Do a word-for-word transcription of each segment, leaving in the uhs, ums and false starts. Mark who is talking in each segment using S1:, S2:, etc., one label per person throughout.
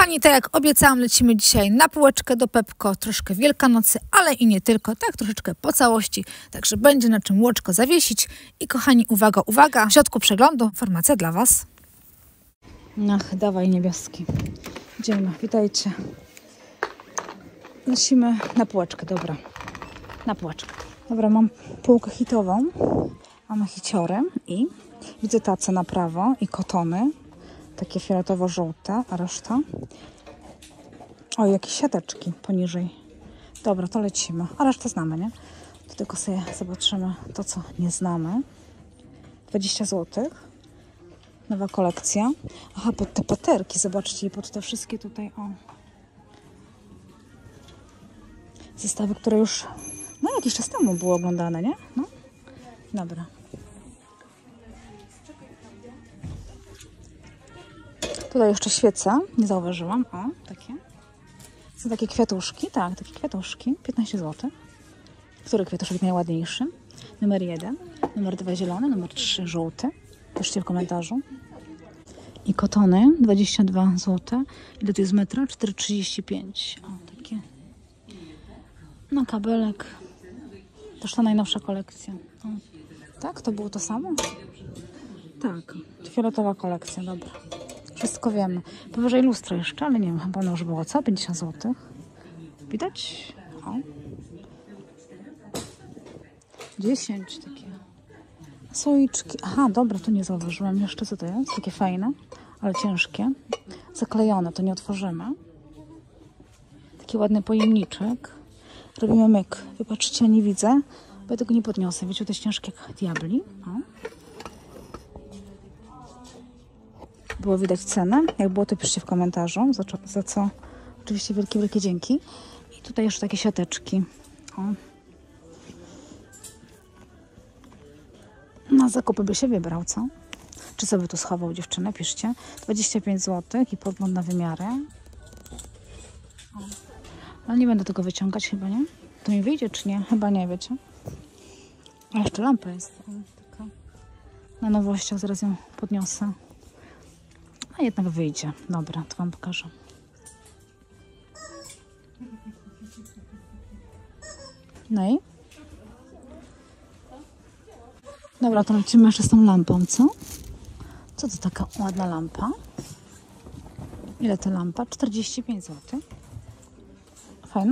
S1: Kochani, tak jak obiecałam, lecimy dzisiaj na półeczkę do Pepko, troszkę Wielkanocy, ale i nie tylko, tak troszeczkę po całości, także będzie na czym łoczko zawiesić. I kochani, uwaga, uwaga, w środku przeglądu informacja dla Was. Ach, dawaj niebieski. Idziemy, witajcie. Lecimy na półeczkę, dobra. Na półeczkę. Dobra, mam półkę hitową, mamy hiciory i widzę tacę na prawo i kotony. Takie fioletowo-żółte, a reszta? O, jakieś siateczki poniżej. Dobra, to lecimy. A resztę znamy, nie? To tylko sobie zobaczymy to, co nie znamy. dwadzieścia złotych. Nowa kolekcja. Aha, pod te paterki, zobaczcie, i pod te wszystkie tutaj, o. Zestawy, które już, no jakiś czas temu były oglądane, nie? No. Dobra. Tutaj jeszcze świece, nie zauważyłam. O, takie. Są takie kwiatuszki, tak, takie kwiatuszki. piętnaście złotych. Który kwiatuszek najładniejszy? Numer jeden, numer dwa zielony, numer trzy żółty. Piszcie w komentarzu. I kotony, dwadzieścia dwa złote. Ile to jest metra? cztery trzydzieści pięć. O, takie. No, kabelek. Też ta najnowsza kolekcja. O. Tak, to było to samo? Tak, fioletowa kolekcja, dobra. Wszystko wiemy. Powyżej lustra jeszcze, ale nie wiem, chyba ono już było co? pięćdziesiąt złotych. Widać? O. dziesięć takie. Słoiczki. Aha, dobra, tu nie zauważyłam jeszcze, co to jest. Takie fajne, ale ciężkie. Zaklejone, to nie otworzymy. Taki ładny pojemniczek. Robimy myk. Wybaczcie, nie widzę, bo ja tego nie podniosę. Wiecie, to jest ciężkie jak diabli. O. Było widać cenę. Jak było, to piszcie w komentarzu. Za, za co oczywiście wielkie, wielkie dzięki. I tutaj jeszcze takie siateczki. O. Na zakupy by się wybrał, co? Czy sobie tu schował dziewczynę? Piszcie. dwadzieścia pięć złotych i podgląd na wymiary. O. Ale nie będę tego wyciągać chyba, nie? To mi wyjdzie, czy nie? Chyba nie, wiecie. A jeszcze lampa jest. O, taka. Na nowościach zaraz ją podniosę. A jednak wyjdzie. Dobra, to Wam pokażę. No i? Dobra, to lecimy jeszcze z tą lampą, co? Co to taka ładna lampa? Ile ta lampa? czterdzieści pięć złotych. Fajna?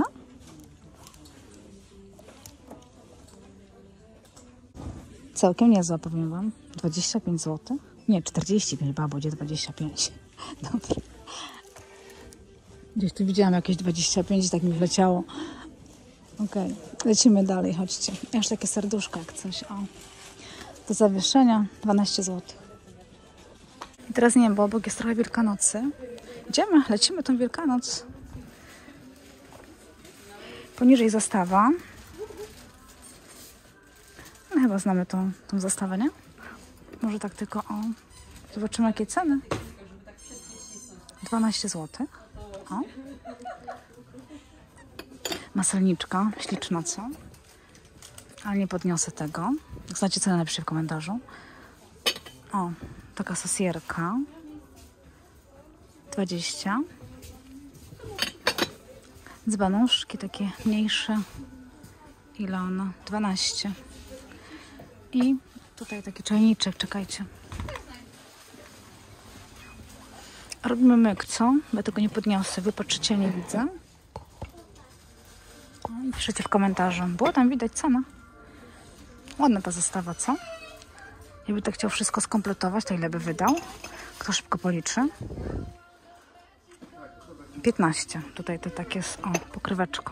S1: Całkiem niezła, powiem Wam. dwadzieścia pięć złotych. Nie, czterdzieści pięć, babo, gdzie dwadzieścia pięć. Dobra. Gdzieś tu widziałam jakieś dwadzieścia pięć i tak mi wleciało. Okej, okay. Lecimy dalej, chodźcie. Jeszcze takie serduszko jak coś. O. Do zawieszenia dwanaście złotych. I teraz nie wiem, bo obok jest trochę Wielkanocy. Idziemy, lecimy tą Wielkanoc. Poniżej zastawa. No, chyba znamy tą, tą zastawę, nie? Może tak tylko, o. Zobaczymy, jakie ceny. dwanaście złotych. O. Maselniczka, śliczna, co? Ale nie podniosę tego. Jak znacie cenę, napiszcie w komentarzu. O, taka sosierka. dwadzieścia. Dzbanuszki takie mniejsze. Ile ona? dwanaście. I tutaj taki czajniczek, czekajcie. Robimy myk, co? Bo ja tego nie podniosę. Wy patrzycie, nie widzę. No i piszecie w komentarzu. Było tam widać cena. Ładna ta zestawa, co? Jakby tak chciał wszystko skompletować, to ile by wydał? Kto szybko policzy? piętnaście. Tutaj to takie z o, pokryweczką.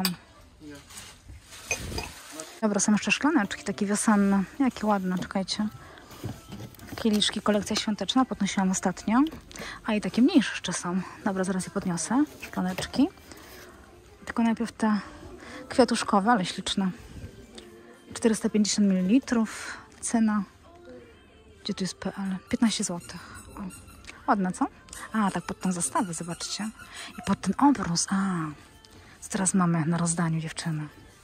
S1: Dobra, są jeszcze szklaneczki, takie wiosenne. Jakie ładne, czekajcie. Kieliszki, kolekcja świąteczna, podnosiłam ostatnio. A i takie mniejsze jeszcze są. Dobra, zaraz je podniosę. Szklaneczki. Tylko najpierw te kwiatuszkowe, ale śliczne. czterysta pięćdziesiąt mililitrów. Cena. Gdzie tu jest P L? piętnaście złotych. O. Ładne, co? A, tak pod tą zastawę, zobaczcie. I pod ten obrus. A, co teraz mamy na rozdaniu, dziewczyny?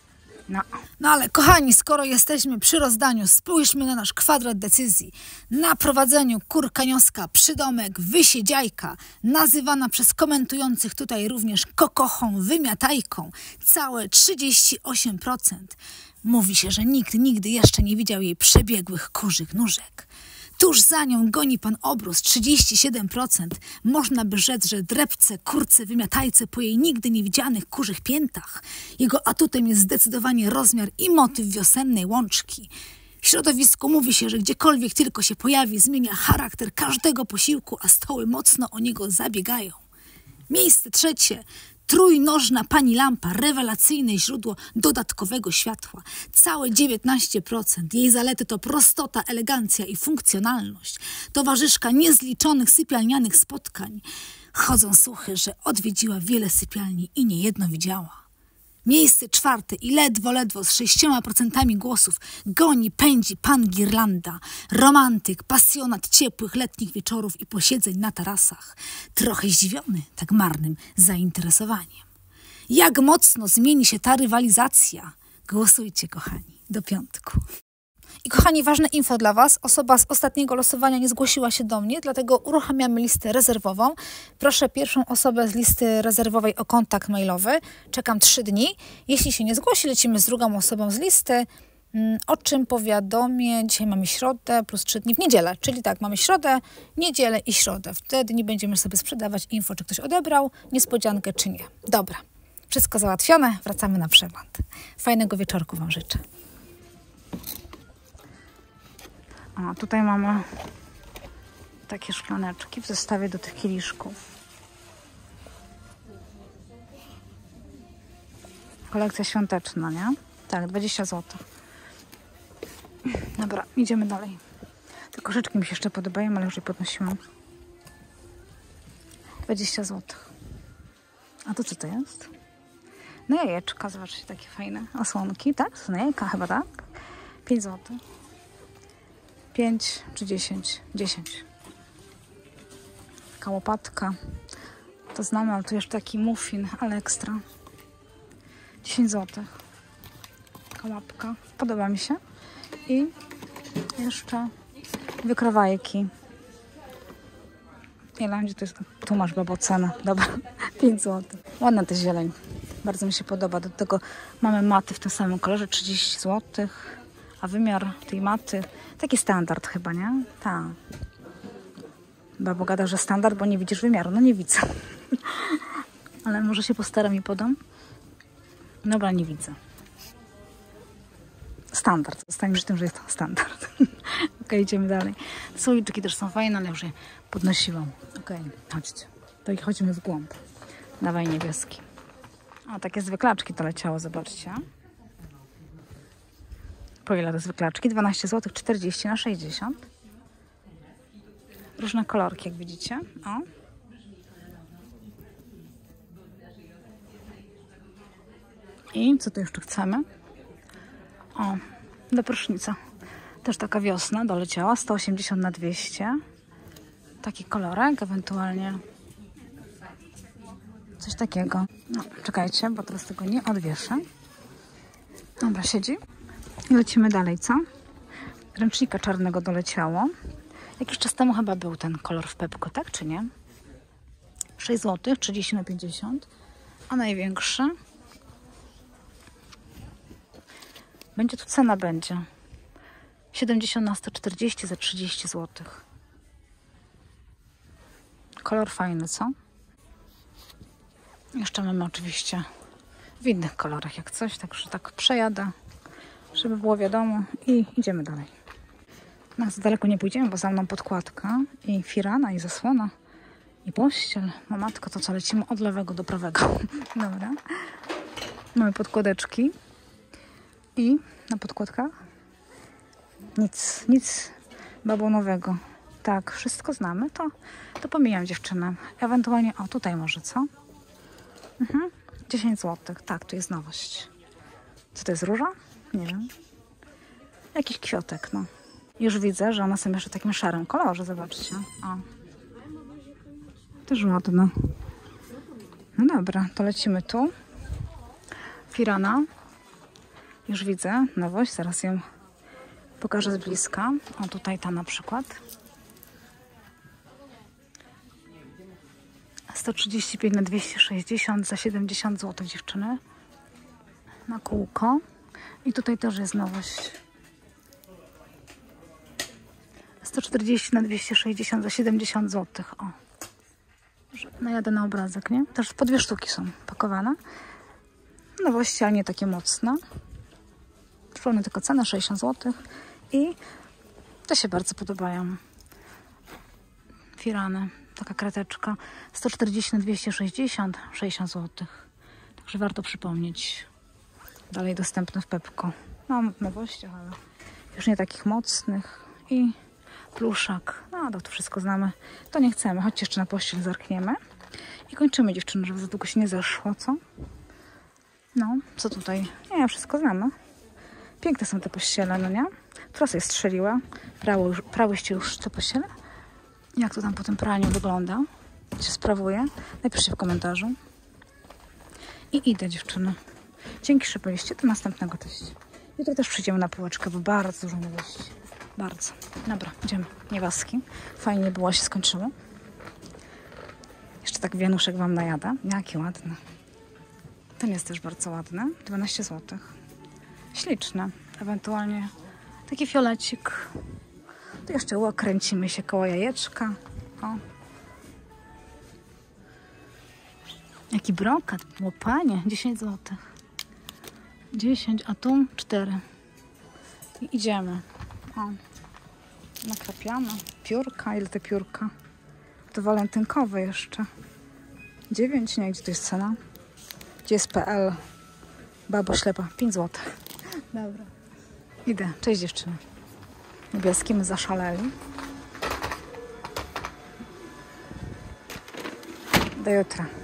S1: No. No ale kochani, skoro jesteśmy przy rozdaniu, spójrzmy na nasz kwadrat decyzji. Na prowadzeniu kurka nioska, przydomek, wysiedziajka, nazywana przez komentujących tutaj również kokochą, wymiatajką, całe trzydzieści osiem procent. Mówi się, że nikt nigdy jeszcze nie widział jej przebiegłych kurzych nóżek. Tuż za nią goni pan obrus, trzydzieści siedem procent. Można by rzec, że drepce, kurce, wymiatajce po jej nigdy niewidzianych kurzych piętach. Jego atutem jest zdecydowanie rozmiar i motyw wiosennej łączki. W środowisku mówi się, że gdziekolwiek tylko się pojawi, zmienia charakter każdego posiłku, a stoły mocno o niego zabiegają. Miejsce trzecie. Trójnożna pani lampa, rewelacyjne źródło dodatkowego światła. Całe dziewiętnaście procent. Jej zalety to prostota, elegancja i funkcjonalność. Towarzyszka niezliczonych sypialnianych spotkań. Chodzą słuchy, że odwiedziła wiele sypialni i niejedno widziała. Miejsce czwarte i ledwo, ledwo z sześcioma procentami głosów goni, pędzi pan Girlanda. Romantyk, pasjonat ciepłych letnich wieczorów i posiedzeń na tarasach. Trochę zdziwiony tak marnym zainteresowaniem. Jak mocno zmieni się ta rywalizacja? Głosujcie, kochani, do piątku. I kochani, ważne info dla Was. Osoba z ostatniego losowania nie zgłosiła się do mnie, dlatego uruchamiamy listę rezerwową. Proszę pierwszą osobę z listy rezerwowej o kontakt mailowy. Czekam trzy dni. Jeśli się nie zgłosi, lecimy z drugą osobą z listy, o czym powiadomię. Dzisiaj mamy środę plus trzy dni w niedzielę. Czyli tak, mamy środę, niedzielę i środę. Wtedy nie będziemy sobie sprzedawać info, czy ktoś odebrał niespodziankę, czy nie. Dobra, wszystko załatwione. Wracamy na przegląd. Fajnego wieczorku Wam życzę. A tutaj mamy takie szklaneczki w zestawie do tych kieliszków. Kolekcja świąteczna, nie? Tak, dwadzieścia złotych. Dobra, idziemy dalej. Te koszyczki mi się jeszcze podobają, ale już je podnosiłam. dwadzieścia złotych. A to co to jest? No jajeczka, zobaczcie, takie fajne osłonki, tak? To są jajka chyba, tak? pięć złotych. pięć czy dziesięć? dziesięć. Taka łopatka. To znamy, ale tu jeszcze taki muffin, ale ekstra. dziesięć złotych. Taka łapka. Podoba mi się. I jeszcze wykrawajki. Ile? Gdzie to jest? Tu masz babo cenę. Dobra. pięć złotych. Ładna ta zieleń. Bardzo mi się podoba. Do tego mamy maty w tym samym kolorze. trzydzieści złotych. A wymiar tej maty, taki standard chyba, nie? Tak. Babo gada, że standard, bo nie widzisz wymiaru. No nie widzę. Ale może się postaram i podam. Dobra, nie widzę. Standard. Zostańmy przy tym, że jest to standard. Ok, idziemy dalej. Słoiczki też są fajne, ale już je podnosiłam. Ok, chodźcie. To i chodzimy w głąb. Dawaj niebieski. O, takie zwyklaczki to leciało, zobaczcie. Po ile te zwyklaczki? dwanaście złotych, czterdzieści na sześćdziesiąt. Różne kolorki, jak widzicie. O. I co tu jeszcze chcemy? O, do prysznica. Też taka wiosna doleciała. sto osiemdziesiąt na dwieście. Taki kolorek, ewentualnie coś takiego. No, czekajcie, bo teraz tego nie odwieszę. Dobra, siedzi. Lecimy dalej, co? Ręcznika czarnego doleciało. Jakiś czas temu chyba był ten kolor w Pepko, tak czy nie? sześć złotych, trzydzieści na pięćdziesiąt. A największy? Będzie tu cena, będzie. siedemdziesiąt na sto czterdzieści za trzydzieści złotych. Kolor fajny, co? Jeszcze mamy oczywiście w innych kolorach jak coś, także tak przejadę, żeby było wiadomo i idziemy dalej. No, za daleko nie pójdziemy, bo za mną podkładka i firana, i zasłona, i pościel. No matko, to co, lecimy od lewego do prawego. Dobra. Mamy podkładeczki i na podkładkach nic, nic babonowego. Tak, wszystko znamy, to, to pomijam dziewczynę. Ewentualnie, o tutaj może, co? Mhm. dziesięć złotych, tak, tu jest nowość. Co to jest, róża? Nie wiem. Jakiś kwiatek, no. Już widzę, że one są jeszcze w takim szarym kolorze, zobaczcie. O. Też ładne. No dobra, to lecimy tu. Firana. Już widzę nowość, zaraz ją pokażę z bliska. O, tutaj ta na przykład. sto trzydzieści pięć na dwieście sześćdziesiąt za siedemdziesiąt złotych, dziewczyny. Na kółko. I tutaj też jest nowość. sto czterdzieści na dwieście sześćdziesiąt za siedemdziesiąt złotych. O. Najadę na obrazek, nie? Też po dwie sztuki są pakowane. Nowości, ale nie takie mocne. Przypomnę tylko cenę sześćdziesiąt złotych. I te się bardzo podobają. Firany. Taka krateczka. sto czterdzieści na dwieście sześćdziesiąt, sześćdziesiąt złotych. Także warto przypomnieć. Dalej dostępne w Pepko. Mam nowości, ale już nie takich mocnych. I pluszak. No, to wszystko znamy. To nie chcemy. Chodźcie jeszcze na pościel, zerkniemy. I kończymy, dziewczyny, żeby za długo się nie zeszło, co? No, co tutaj? Nie, wszystko znamy. Piękne są te pościele, no nie? Która sobie strzeliła? Prało już, prałyście już te pościele? Jak to tam po tym praniu wygląda? Się sprawuje? Napiszcie w komentarzu. I idę, dziewczyny. Dzięki, że byliście. Do następnego też. Jutro też przyjdziemy na półeczkę, bo bardzo dużo nowości. Bardzo. Dobra, idziemy. Niewaski. Fajnie było, się skończyło. Jeszcze tak wianuszek wam najada. Jaki ładny. Ten jest też bardzo ładny. dwanaście złotych. Śliczny. Ewentualnie taki fiolecik. Tu jeszcze kręcimy się koło jajeczka. O. Jaki brokat. Łopanie. dziesięć złotych. dziesięć, a tu cztery. I idziemy. O. Nakrapiamy. Piórka. Ile te piórka? To walentynkowe jeszcze. dziewięć. Nie, gdzie to jest cena? Gdzie jest P L? Babo ślepa. pięć złotych. Dobra. Idę. Cześć, dziewczyny. Niebieskie my zaszaleli. Do jutra.